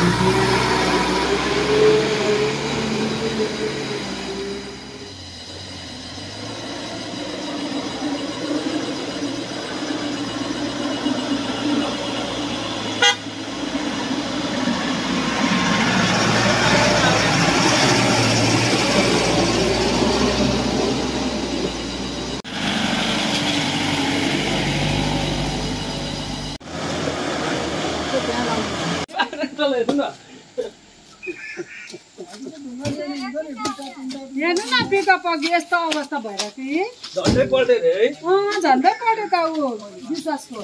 हेर्नु न पिकअप अघि यस्तो अवस्था भएर कि झन्डै पल्टे रे है झन्डै पढ्यो त ऊ विश्वासको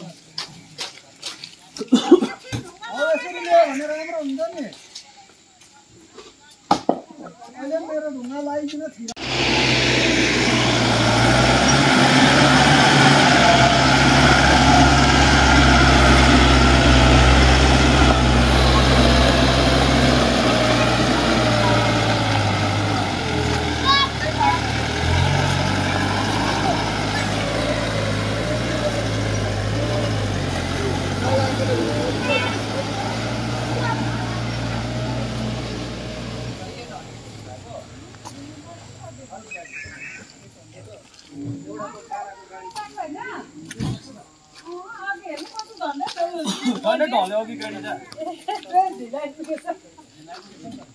यसरी ल्यायो भने राम्रो हुन्छ नि अहिले मेरो ढुङ्गा लगाइदिन थियो झन्डै ढल्यो अघि गाडी त